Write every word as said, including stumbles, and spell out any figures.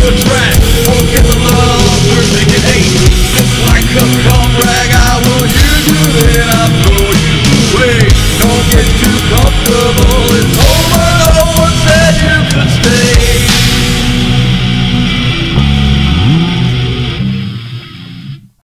a track. Forget the love, we're making hate. Just like a cum rag, I will use you, then I throw you away. Don't get too comfortable, it's hard.